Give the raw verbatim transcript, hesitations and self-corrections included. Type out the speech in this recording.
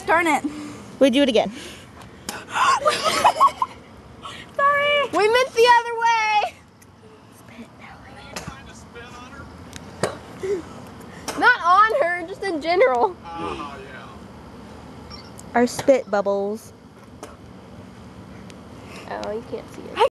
Darn it. We do it again. Sorry. We meant the other way. Not on her, just in general. Oh, yeah. Our spit bubbles. Oh, you can't see it.